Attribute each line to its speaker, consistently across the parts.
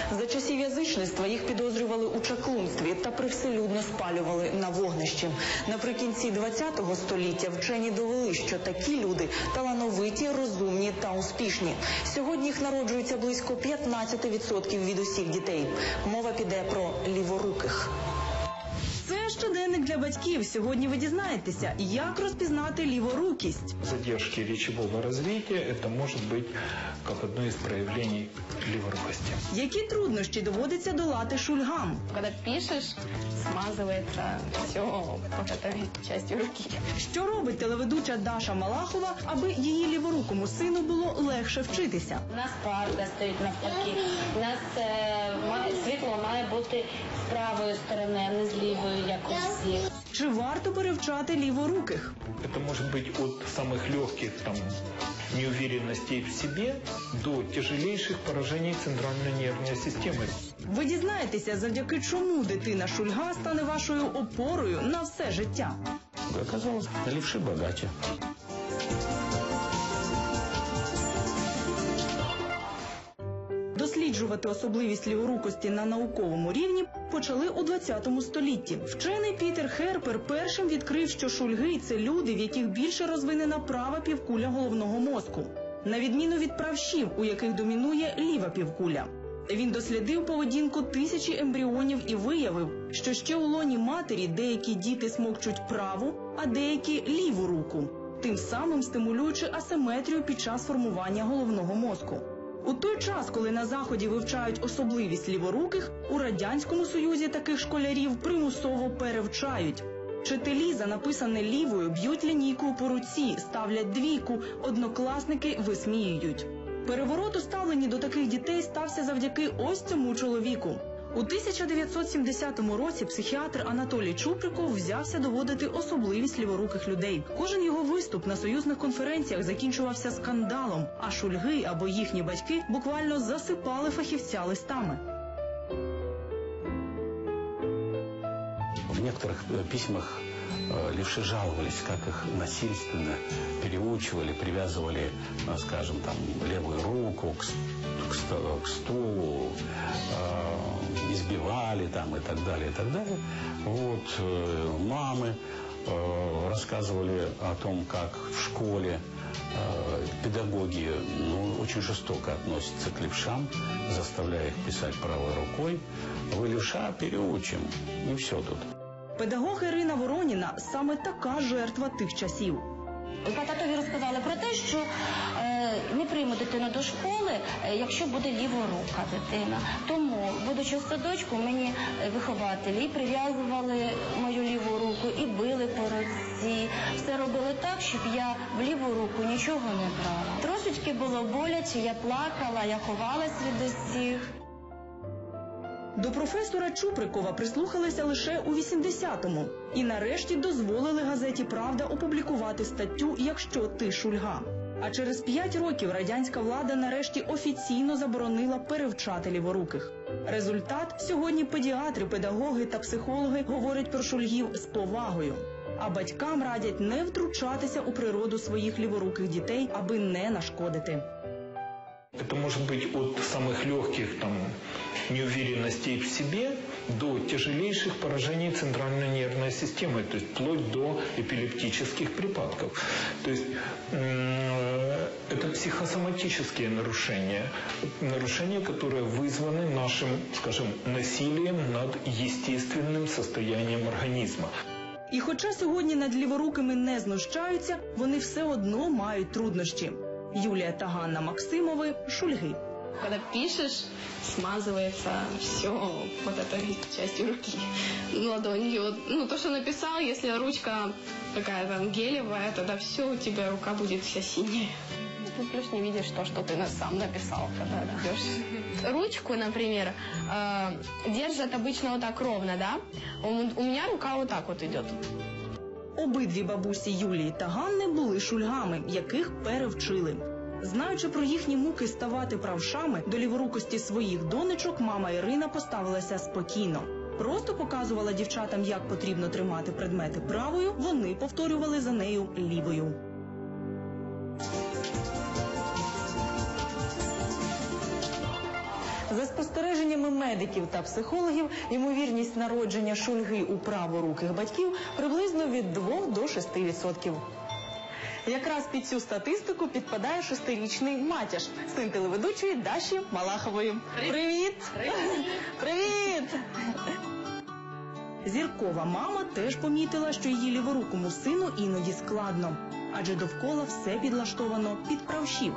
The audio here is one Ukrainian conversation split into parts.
Speaker 1: За часів язичництва їх підозрювали у чаклунстві та привселюдно спалювали на вогнищі. Наприкінці ХХ століття вчені довели, що такі люди талановиті, розумні та успішні. Сьогодні їх народжується близько 15% від усіх дітей. Мова піде про ліворуких.
Speaker 2: Це щоденник для батьків. Сьогодні ви дізнаєтеся, як розпізнати ліворукість.
Speaker 3: Задержки речевого развития – это может быть как одно из проявлений леворукости.
Speaker 2: Які труднощі доводиться долати шульгам?
Speaker 4: Когда пишешь, смазывается все вот этой частью руки.
Speaker 2: Що робить телеведуча Даша Малахова, аби її ліворукому сину було легше вчитися?
Speaker 5: У нас правда стоїть навпаки. У нас світло має бути з правої сторони, а не з лівої, як у всіх.
Speaker 2: Чи варто перевчати ліворуких?
Speaker 3: Это может быть от самых легких неуверенностей в себе до тяжелейших поражений центральной нервной системы.
Speaker 2: Ви дізнаєтеся, завдяки чому дитина шульга стане вашою опорою на все життя.
Speaker 6: Оказалось, левши богаче.
Speaker 2: Досліджувати особливість ліворукості на науковому рівні почали у ХХ столітті. Вчений Пітер Херпер першим відкрив, що шульги – це люди, в яких більше розвинена права півкуля головного мозку, на відміну від правшів, у яких домінує ліва півкуля. Він дослідив поведінку тисячі ембріонів і виявив, що ще у лоні матері деякі діти смокчуть праву, а деякі – ліву руку, тим самим стимулюючи асиметрію під час формування головного мозку. У той час, коли на Заході вивчають особливість ліворуких, у Радянському Союзі таких школярів примусово перевчають. Вчителі за написане лівою б'ють лінійкою по руці, ставлять двійку, однокласники висміюють. Переворот у ставленні до таких дітей стався завдяки ось цьому чоловіку. У 1970 році психіатр Анатолій Чуприков взявся доводити особливість ліворуких людей. Кожен його виступ на союзних конференціях закінчувався скандалом, а шульги або їхні батьки буквально засипали фахівця листами.
Speaker 6: В некоторых письмах левши жаловались, как их насильственно переучивали, привязывали, скажем, там, левую руку к стулу, избивали там и так далее, и так далее. Вот, мамы рассказывали о том, как в школе педагоги очень жестоко относятся к левшам, заставляя их писать правой рукой. Вы левша, переучим, и все тут.
Speaker 2: Педагог Ірина Вороніна саме така жертва тих часів.
Speaker 5: Татові розказали про те, що не прийму дитину до школи, якщо буде ліворука дитина. Тому, будучи в садочку, мені вихователі прив'язували мою ліву руку і били по руці. Все робили так, щоб я в ліву руку нічого не брала. Трошечки було боляче, я плакала, я ховалась від усіх.
Speaker 2: До професора Чуприкова прислухалися лише у 80-му. І нарешті дозволили газеті «Правда» опублікувати статтю «Якщо ти шульга». А через 5 років радянська влада нарешті офіційно заборонила перевчати ліворуких. Результат – сьогодні педіатри, педагоги та психологи говорять про шульгів з повагою. А батькам радять не втручатися у природу своїх ліворуких дітей, аби не нашкодити.
Speaker 3: Это может быть от самых легких неуверенностей в себе до тяжелейших поражений центральной нервной системы, то есть вплоть до эпилептических припадков. То есть это психосоматические нарушения, которые вызваны нашим, скажем, насилием над естественным состоянием организма.
Speaker 2: І хоча сьогодні над ліворукими не знущаються, вони все одно мають труднощі. Юлія та Ганна Максимови, шульги.
Speaker 4: Когда пишешь, смазывается все вот этой частью руки, ладонью. То, что написал, если ручка какая-то гелевая, тогда все, у тебя рука будет вся синяя. Плюс не видишь то, что ты сам написал, когда идешь. Ручку, например, держат обычно вот так ровно, да? У меня рука вот так вот идет.
Speaker 2: Обидві бабусі Юлії та Ганни були шульгами, яких перевчили. Знаючи про їхні муки ставати правшами, до ліворукості своїх донечок мама Ірина поставилася спокійно. Просто показувала дівчатам, як потрібно тримати предмети правою, вони повторювали за нею лівою.
Speaker 1: За спостереженнями медиків та психологів, ймовірність народження шульги у праворуких батьків приблизно від 2 до 6%. Якраз під цю статистику підпадає 6-річний Матяш, син телеведучої Даші Малахової. Привіт! Привіт!
Speaker 2: Зіркова мама теж помітила, що її ліворукому сину іноді складно, адже довкола все підлаштовано під правшів.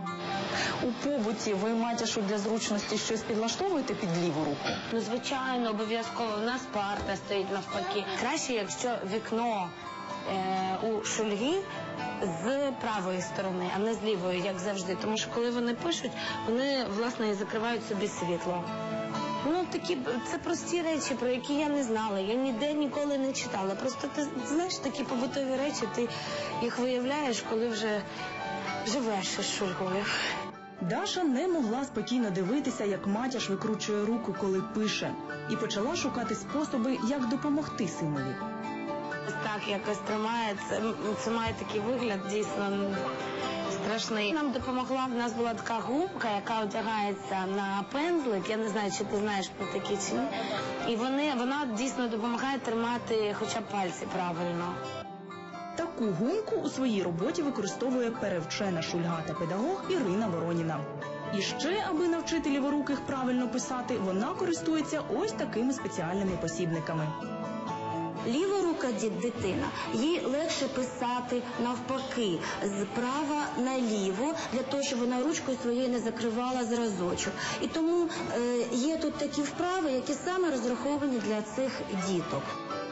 Speaker 1: У побуті ви Матяшу для зручності щось підлаштовуєте під ліву руку?
Speaker 5: Ну, звичайно, обов'язково. У нас парта стоїть навпаки. Краще, якщо вікно у шульги з правої сторони, а не з лівої, як завжди. Тому що коли вони пишуть, вони, власне, і закривають собі світло. Ну, це прості речі, про які я не знала. Я ніде ніколи не читала. Просто ти знаєш, такі побутові речі, ти їх виявляєш, коли вже живеш із шульгою.
Speaker 2: Даша не могла спокійно дивитися, як Матяш викручує руку, коли пише, і почала шукати способи, як допомогти синові.
Speaker 5: Так якось тримається, це має такий вигляд дійсно страшний. Нам допомогла, в нас була така губка, яка одягається на пензлик, я не знаю, чи ти знаєш про такі чи ні, і вона дійсно допомагає тримати хоча б пальці правильно.
Speaker 2: Таку гумку у своїй роботі використовує перевчена шульга та педагог Ірина Вороніна. І ще, аби навчити ліворуких правильно писати, вона користується ось такими спеціальними посібниками.
Speaker 5: Ліворука дитина, їй легше писати навпаки, з права на ліву, для того, щоб вона ручкою своєю не закривала зразочок. І тому є тут такі вправи, які саме розраховані для цих діток.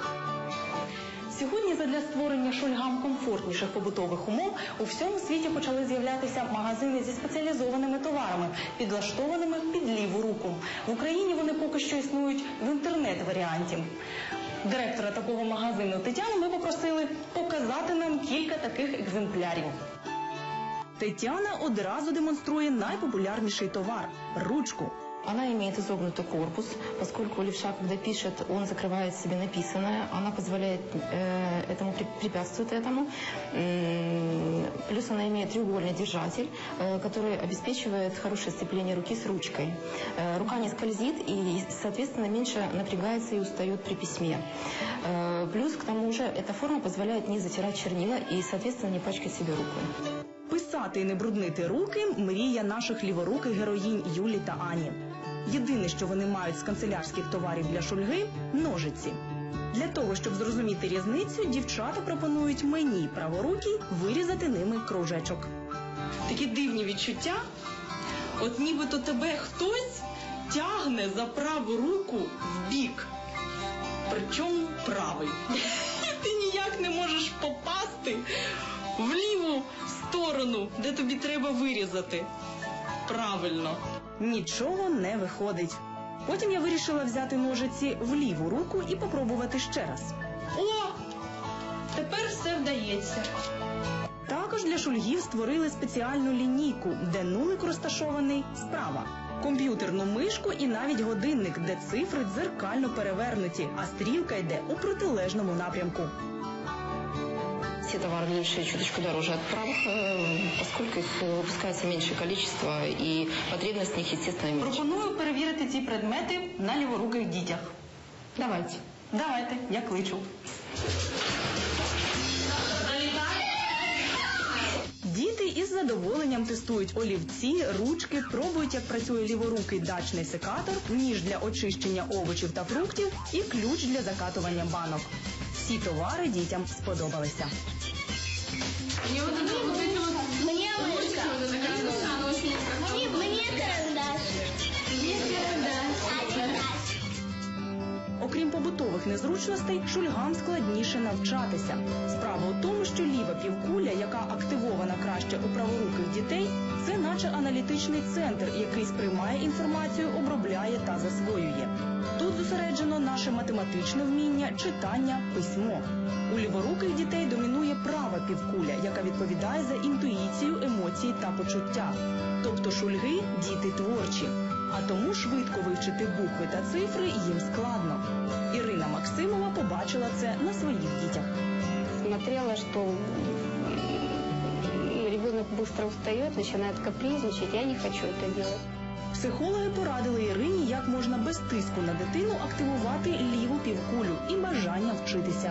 Speaker 1: Сьогодні задля створення шульгам комфортніших побутових умов у всьому світі почали з'являтися магазини зі спеціалізованими товарами, підлаштованими під ліву руку. В Україні вони поки що існують в інтернет-варіанті. Директора такого магазину Тетяну ми попросили показати нам кілька таких екземплярів.
Speaker 2: Тетяна одразу демонструє найпопулярніший товар – ручку.
Speaker 7: Она имеет изогнутый корпус, поскольку левша, когда пишет, он закрывает себе написанное, она позволяет препятствует этому. Плюс она имеет треугольный держатель, который обеспечивает хорошее сцепление руки с ручкой. Рука не скользит и, соответственно, меньше напрягается и устает при письме. Плюс, к тому же, эта форма позволяет не затирать чернила и, соответственно, не пачкать себе руку.
Speaker 2: Писати і не бруднити руки – мрія наших ліворуких героїнь Юлі та Ані. Єдине, що вони мають з канцелярських товарів для шульги – ножиці. Для того, щоб зрозуміти різницю, дівчата пропонують мені, праворукій, вирізати ними кружечок.
Speaker 1: Такі дивні відчуття, от нібито тебе хтось тягне за праву руку в бік, причому правий. Ти ніяк не можеш попасти в ліву сторону, де тобі треба вирізати. Правильно.
Speaker 2: Нічого не виходить. Потім я вирішила взяти ножиці в ліву руку і попробувати ще раз.
Speaker 1: О! Тепер все вдається.
Speaker 2: Також для шульгів створили спеціальну лінійку, де нулик розташований справа. Комп'ютерну мишку і навіть годинник, де цифри дзеркально перевернуті, а стрілка йде у протилежному напрямку.
Speaker 7: Все товары левшие чуточку дороже от правых, поскольку их выпускается меньшее количество и потребность в них, естественно, меньше.
Speaker 1: Пропоную перевірити ці предмети на ліворуких дітях.
Speaker 7: Давайте.
Speaker 1: Давайте, я кличу.
Speaker 2: Діти із задоволенням тестують олівці, ручки, пробують, як працює ліворукий дачний секатор, ніж для очищення овочів та фруктів і ключ для закатування банок. Всі товари дітям сподобалися.
Speaker 5: Мне карандаш.
Speaker 2: Окрім побутових незручностей, шульгам складніше навчатися. Справа у тому, що ліва півкуля, яка активована краще у праворуких дітей, це наче аналітичний центр, який сприймає інформацію, обробляє та засвоює. Тут зосереджено наше математичне вміння, читання, письмо. У ліворуких дітей домінує права півкуля, яка відповідає за інтуїцію, емоції та почуття. Тобто шульги – діти творчі. А тому швидко вивчити букви та цифри їм складно. Ірина Максимова побачила це на своїх дітях.
Speaker 5: Смотрела, что ребенок быстро устает, начинает капризничать, я не хочу это делать.
Speaker 2: Психологи порадили Ірині, як можна без тиску на дитину активувати ліву півкулю і бажання вчитися.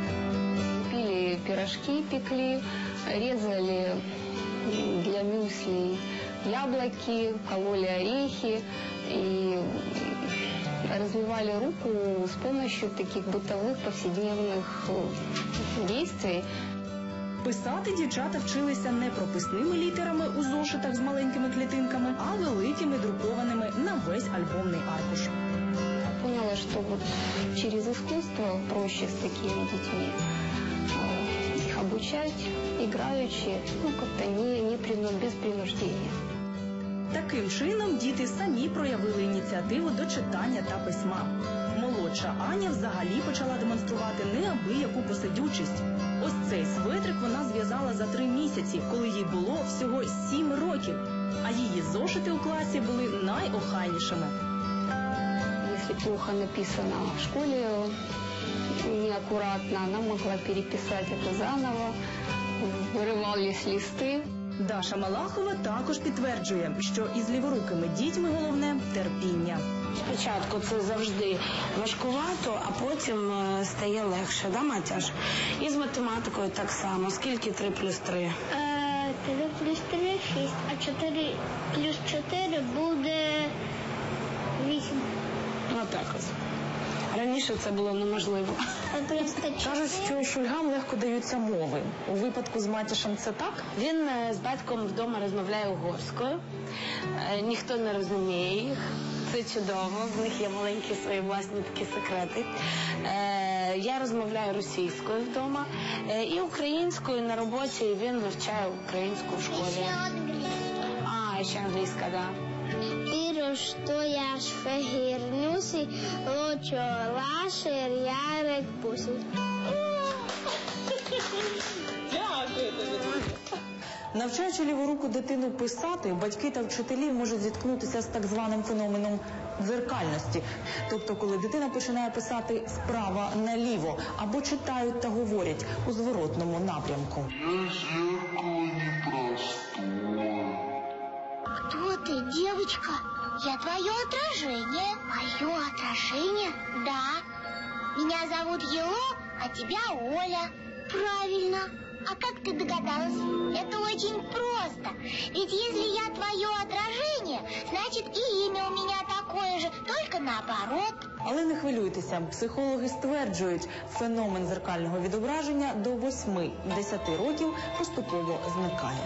Speaker 4: Пили пирожки, пекли, резали для мюсли яблоки, кололи орехи и развивали руку с помощью таких бытовых повседневных действий.
Speaker 2: Писати дівчата вчилися не прописними літерами у зошитах з маленькими клітинками, а великими друкованими на весь альбомний аркуш.
Speaker 4: Поняла, что вот через искусство проще с такими детьми их обучать, играючи, как-то без принуждения.
Speaker 2: Таким чином діти самі проявили ініціативу до читання та письма. Молодша Аня взагалі почала демонструвати неабияку посидючість. Ось цей светрик вона зв'язала за 3 місяці, коли їй було всього 7 років. А її зошити у класі були найохайнішими.
Speaker 4: Если плохо написано в школе, неаккуратно, она могла переписать это заново, вырывались листы.
Speaker 2: Даша Малахова також підтверджує, що із ліворукими дітьми головне – терпіння.
Speaker 8: Спочатку це завжди важкувато, а потім стає легше, да, Матяш? І з математикою так само. Скільки 3 плюс 3?
Speaker 9: 3 плюс 3 – 6, а 4 плюс 4 буде 8.
Speaker 8: Отак ось. Раніше це було неможливо.
Speaker 1: Кажуть, що шульгам легко даються мови. У випадку з Матішем це так?
Speaker 8: Він з батьком вдома розмовляє угорською. Ніхто не розуміє їх. Це чудово, в них є маленькі свої власні такі секрети. Я розмовляю російською вдома і українською на роботі він вивчає українську в школі. Ще англійська, так. Да.
Speaker 9: Pirostojas, fehér nyuszi, locsó, lásér, járek, puszi.
Speaker 1: Навчаючи ліворуку дитину писати, батьки та вчителі можуть зіткнутися з так званим феноменом дзеркальності. Тобто, коли дитина починає писати справа наліво, або читають та говорять у зворотному напрямку.
Speaker 9: Кто ты, девочка? Я твое отражение. Мое отражение? Да. Меня зовут Ело, а тебя Оля. Правильно. А как ты догадалась? Это очень просто. Ведь если я твое отражение, значит и имя у меня такое же, только наоборот.
Speaker 1: Але не хвилюйтеся, психологи стверджують, феномен дзеркального відображення до 8-10 років поступово зникає.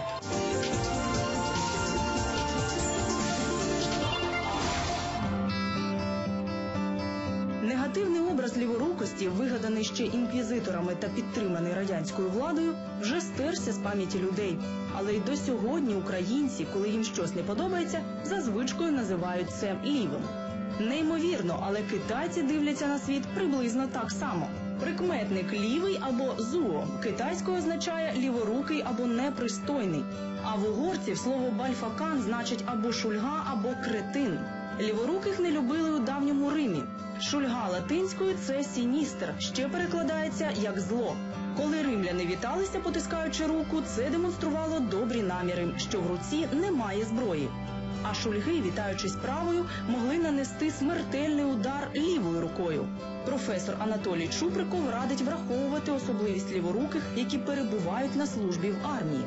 Speaker 2: Негативний образ ліворукості, вигаданий ще інквізиторами та підтриманий радянською владою, вже стерся з пам'яті людей. Але й до сьогодні українці, коли їм щось не подобається, за звичкою називають це лівим. Неймовірно, але китайці дивляться на світ приблизно так само. Прикметник «лівий» або «зуо» китайською означає «ліворукий» або «непристойний». А в угорців слово «бальфакан» значить або «шульга», або «кретин». Ліворуких не любили у давньому Римі. Шульга латинською – це «сіністер», ще перекладається як «зло». Коли римляни віталися, потискаючи руку, це демонструвало добрі наміри, що в руці немає зброї. А шульги, вітаючись правою, могли нанести смертельний удар лівою рукою. Професор Анатолій Чуприков радить враховувати особливість ліворуких, які перебувають на службі в армії.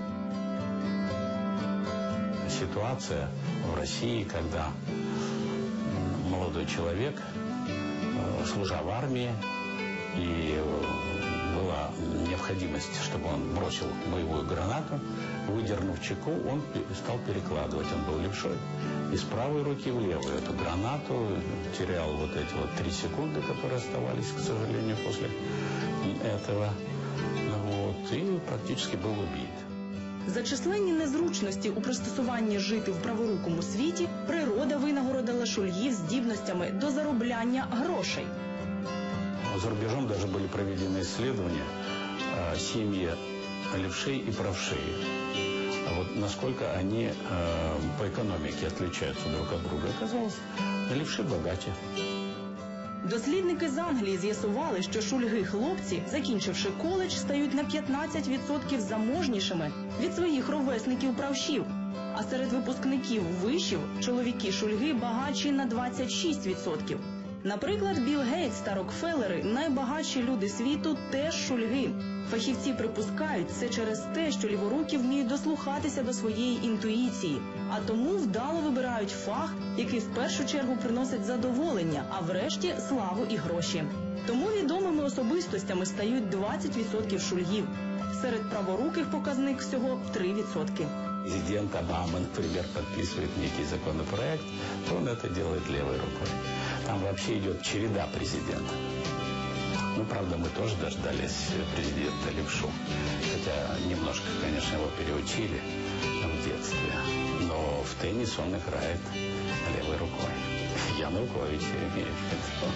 Speaker 6: Ситуация в России, когда молодой человек, служа в армии, и была необходимость, чтобы он бросил боевую гранату, выдернув чеку, он стал перекладывать, он был левшой, из правой руки в левую эту гранату, терял вот эти вот 3 секунды, которые оставались, к сожалению, после этого, вот, и практически был убит.
Speaker 2: За численні незручності у пристосуванні жити в праворукому світі природа винагородила шульгів здібностями до заробляння грошей.
Speaker 6: За рубежом даже были проведены исследования семьи левшей и правшей. А вот насколько они по экономике отличаются друг от друга, оказалось, левши богаче.
Speaker 2: Дослідники з Англії з'ясували, що шульги-хлопці, закінчивши коледж, стають на 15% заможнішими від своїх ровесників-правшів. А серед випускників вишів чоловіки Шульги багатші на 26%. Наприклад, Білл Гейтс та Рокфеллери – найбагатші люди світу теж Шульги. Фахівці припускають, це через те, що ліворукі вміють дослухатися до своєї інтуїції, а тому вдало вибирають фах, який в першу чергу приносить задоволення, а врешті славу і гроші. Тому відомими особистостями стають 20% шульгів. Серед праворуких показник всього 3%.
Speaker 6: Президент Обама, например, подписывает некий законопроект, то он это делает левой рукой. Там вообще идет череда президента. Ну, правда, мы тоже дождались президента Левшу. Хотя немножко, конечно, его переучили в детстве. Но в теннис он играет левой рукой. Янукович, я имею в виду.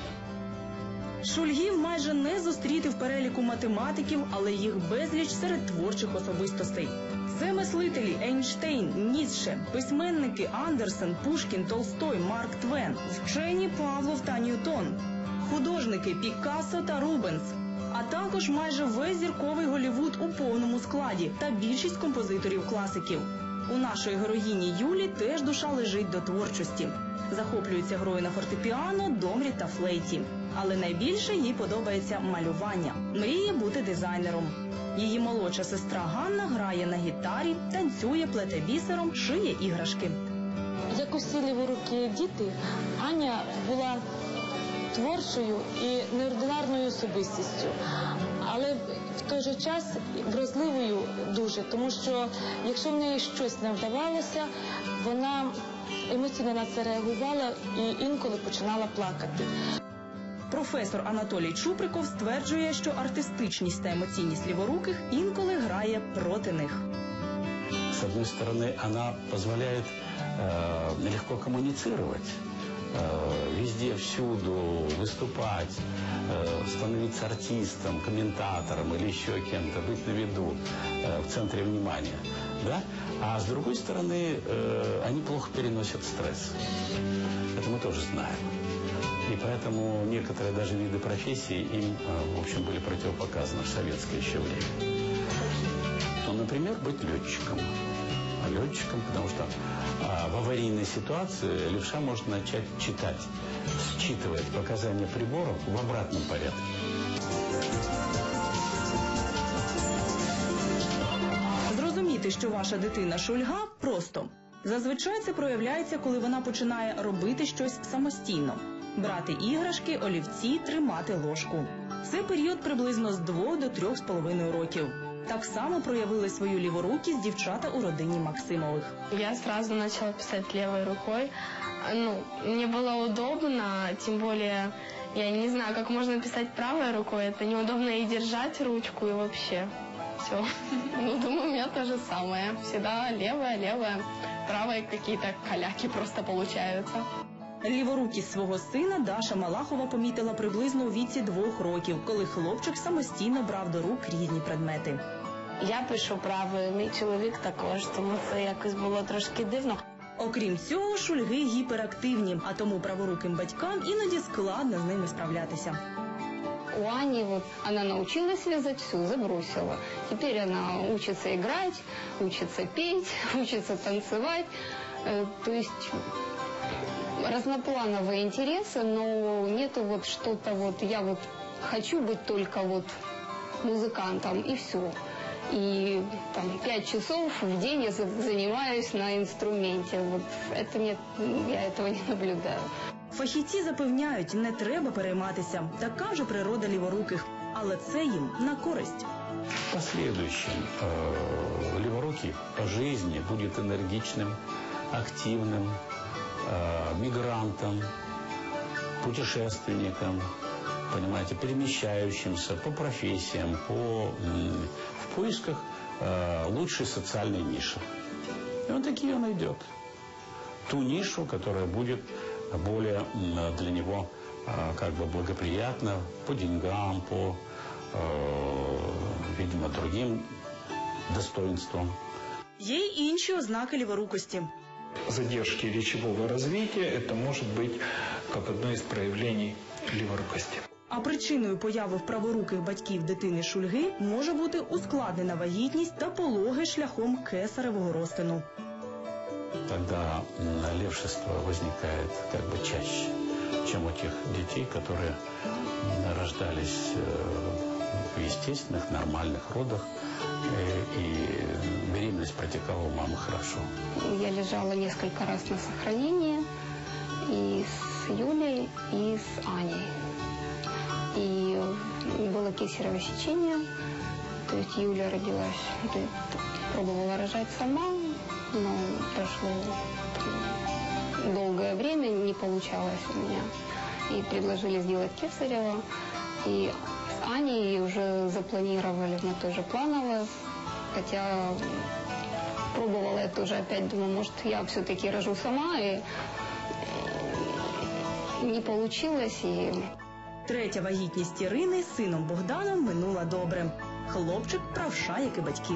Speaker 2: Шульгів майже не зустріти в переліку математиків, але їх безліч серед творчих особистостей. Це мислителі Ейнштейн, Ніцше, письменники Андерсен, Пушкін, Толстой, Марк Твен, вчені Павлов та Ньютон, художники Пікассо та Рубенс, а також майже весь зірковий Голлівуд у повному складі та більшість композиторів-класиків. У нашої героїні Юлі теж душа лежить до творчості. Захоплюється грою на фортепіано, домрі та флейті. Але найбільше їй подобається малювання. Мріє бути дизайнером. Її молодша сестра Ганна грає на гітарі, танцює, плете бісером, шиє іграшки.
Speaker 10: Як усі ліворукі діти, Аня була творчою і неординарною особистістю, але в той же час вразливою дуже, тому що якщо в неї щось не вдавалося, вона емоційно на це реагувала і інколи починала плакати.
Speaker 2: Професор Анатолій Чуприков стверджує, що артистичність та емоційність ліворуких інколи грає проти них.
Speaker 6: С одной стороны, она позволяет легко коммуницировать, везде, всюду выступать, становиться артистом, комментатором или еще кем-то, быть на виду, в центре внимания. Да? А с другой стороны, они плохо переносят стресс. Это мы тоже знаем. И поэтому некоторые даже виды профессий им, в общем, были противопоказаны в советское еще время. Ну, например, быть летчиком. Летчиком, потому что в аварийной ситуации левша может начать читать, считывать показания приборов в обратном порядке.
Speaker 2: Зрозуміти, що ваша дитина шульга, просто. Зазвичай це проявляється, коли вона починає робити щось самостійно. Брати іграшки, олівці, тримати ложку. Це період приблизно з 2 до 3,5 років. Так само проявили свою ліворукість дівчата у родині Максимових.
Speaker 4: Я сразу начала писать левой рукой. Мне было удобно, тем более я не знаю, как можно писать правой рукой. Это неудобно и держать ручку, и вообще все. Думаю, у меня то же самое. Всегда левая, правой какие-то каляки просто получаются.
Speaker 2: Ліворукість свого сина Даша Малахова помітила приблизно у віці 2 років, коли хлопчик самостійно брав до рук різні предмети.
Speaker 8: Я пишу правою, мій чоловік також, тому це якось було трошки дивно.
Speaker 2: Окрім цього, шульги гіперактивні, а тому праворуким батькам іноді складно з ними справлятися.
Speaker 11: У Ани она научилась вязать, все, забросила. Теперь она учится играть, учится петь, учится танцевать. То есть разноплановые интересы, но нету что-то я хочу быть только музыкантом и все. И 5 часов в день я занимаюсь на инструменте. Я этого не наблюдаю.
Speaker 2: Фахівці запевняють, не треба перейматися. Така вже природа ліворуких. Але це їм на користь.
Speaker 6: В последующем леворукий по жизни будет энергичным, активным, мигрантом, путешественником, понимаете, перемещающимся по профессиям, в поисках лучшей социальной ниши. И таки он идет. Ту нишу, которая будет более для него благоприятна по деньгам, по, видимо, другим достоинствам.
Speaker 2: Є й інші ознаки ліворукості.
Speaker 3: Задержки речевого развития – это может быть как одно из проявлений леворукости.
Speaker 2: А причиною появи в праворуких батьків дитини шульги може бути ускладнена вагітність та пологи шляхом кесаревого розтину.
Speaker 6: тогда левшество возникает как бы чаще, чем у тех детей, которые рождались в естественных, нормальных родах, и беременность протекала у мамы хорошо.
Speaker 11: Я лежала несколько раз на сохранении и с Юлей, и с Аней. И было кесарево сечение, то есть Юля родилась, пробовала рожать сама, но прошло долгое время, не получалось у меня. И предложили сделать кесарево. И с Аней уже запланировали на тоже плановое, хотя пробовала я тоже опять, думаю, может, я все-таки рожу сама, и не получилось. И...
Speaker 2: Третя вагітність Ірини з сином Богданом минула добре. Хлопчик правша, як і батьки.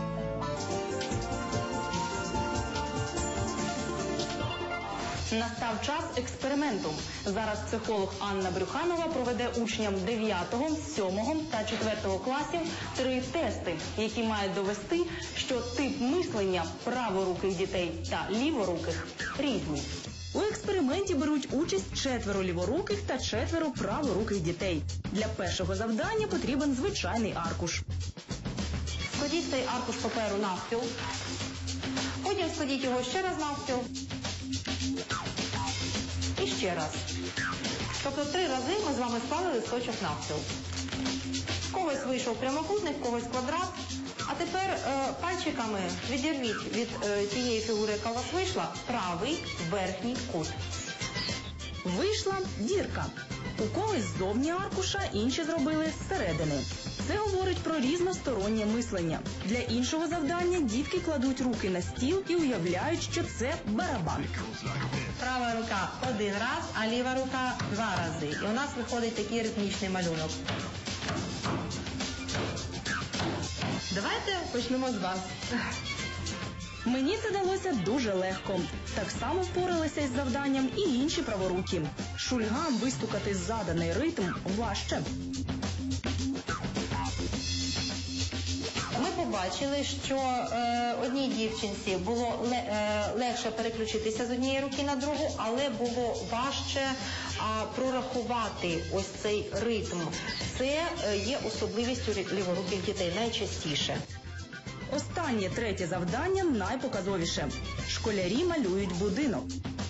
Speaker 2: Настав час експерименту. Зараз психолог Анна Брюханова проведе учням 9, 7 та 4 класів 3 тести, які мають довести, що тип мислення праворуких дітей та ліворуких різний. У експерименті беруть участь 4 ліворуких та 4 праворуких дітей. Для першого завдання потрібен звичайний аркуш.
Speaker 12: Складіть цей аркуш паперу навпіл. Потім складіть його ще раз навпіл. І ще раз. Тобто 3 рази ми з вами склали листочок навпіл. В когось вийшов прямокутник, в когось квадрат. А тепер пальчиками відірвіть від тієї фігури, яка у вас вийшла, правий верхній кут.
Speaker 2: Вийшла дірка. У когось ззовні аркуша, інші зробили зсередини. Це говорить про різностороннє мислення. Для іншого завдання дітки кладуть руки на стіл і уявляють, що це барабан.
Speaker 12: Права рука 1 раз, а ліва рука 2 рази. І у нас виходить такий ритмічний малюнок. Давайте почнемо з вас.
Speaker 2: Мені це далося дуже легко. Так само впоралися із завданням і інші праворукі. Шульгам вистукати заданий ритм важче.
Speaker 12: Ми побачили, що одній дівчинці було легше переключитися з однієї руки на другу, але було важче прорахувати ось цей ритм. Це є особливістю ліворуких дітей найчастіше.
Speaker 2: Останнє, 3 завдання найпоказовіше. Школярі малюють будинок.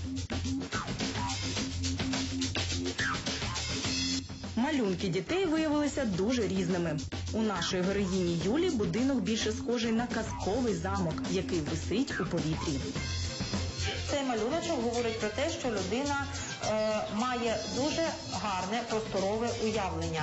Speaker 2: Малюнки дітей виявилися дуже різними. У нашої героїні Юлі будинок більше схожий на казковий замок, який висить у повітрі.
Speaker 12: Цей малюночок говорить про те, що людина має дуже гарне просторове уявлення.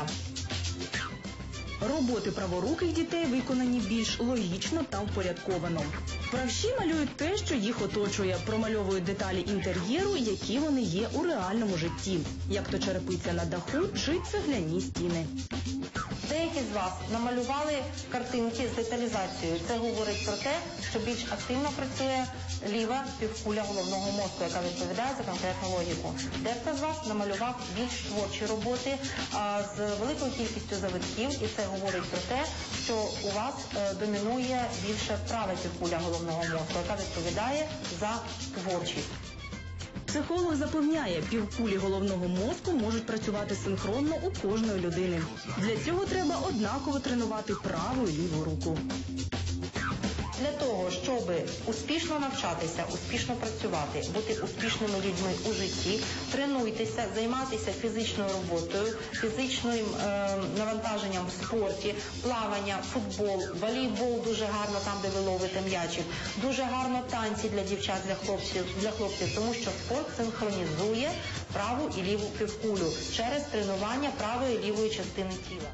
Speaker 2: Роботи праворуких дітей виконані більш логічно та впорядковано. Правші малюють те, що їх оточує, промальовують деталі інтер'єру, які вони є у реальному житті, як то черепиця на даху чи цегляні стіни.
Speaker 12: Деякі з вас намалювали картинки з деталізацією. Це говорить про те, що більш активно працює ліва півкуля головного мозку, яка відповідає за конкретну логіку. Дехто з вас намалював більш творчі роботи з великою кількістю завитків, і це говорить про те, що у вас домінує більше права півкуля головного мозку, яка відповідає за творчість.
Speaker 2: Психолог запевняє, півкулі головного мозку можуть працювати синхронно у кожної людини. Для цього треба однаково тренувати праву і ліву руку.
Speaker 12: Для того, щоб успішно навчатися, успішно працювати, бути успішними людьми у житті, тренуйтеся, займатися фізичною роботою, фізичним навантаженням в спорті, плавання, футбол, волейбол дуже гарно там, де ви ловите м'ячик, дуже гарно танці для дівчат, для хлопців, тому що спорт синхронізує праву і ліву півкулю через тренування правої і лівої частини тіла.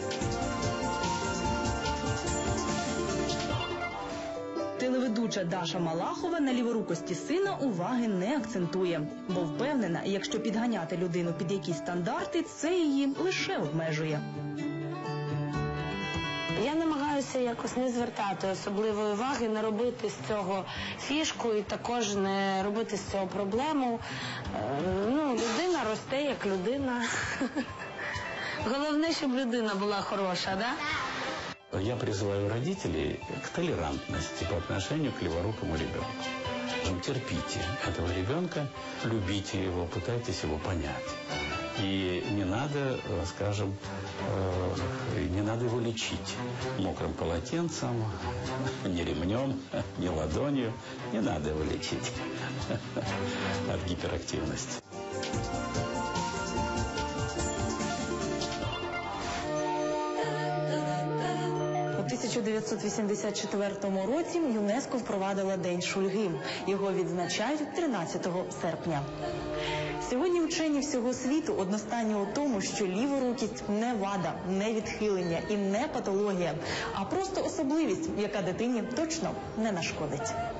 Speaker 2: Телеведуча Даша Малахова на ліворукості сина уваги не акцентує, бо впевнена, якщо підганяти людину під якісь стандарти, це її лише обмежує.
Speaker 8: Я намагаюся якось не звертати особливої уваги, не робити з цього фішку і також не робити з цього проблему. Людина росте як людина. Головне, щоб людина була хороша, да?
Speaker 6: Я призываю родителей к толерантности по отношению к леворукому ребенку. скажем, терпите этого ребенка, любите его, пытайтесь его понять. И не надо, скажем, не надо его лечить мокрым полотенцем, ни ремнем, ни ладонью. Не надо его лечить от гиперактивности.
Speaker 2: У 1984 році ЮНЕСКО впровадила День Шульги. Його відзначають 13 серпня. Сьогодні вчені всього світу одностайні у тому, що ліворукість не вада, не відхилення і не патологія, а просто особливість, яка дитині точно не нашкодить.